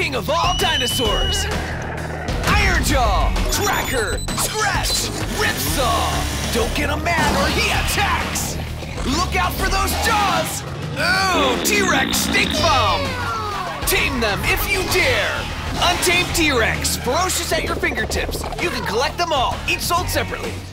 king of all dinosaurs. Iron Jaw, Tracker, Scratch, Ripsaw. Don't get him mad or he attacks. Look out for those jaws. Ooh, T-Rex Stink Bomb. Tame them if you dare. Untamed T-Rex, ferocious at your fingertips. You can collect them all, each sold separately.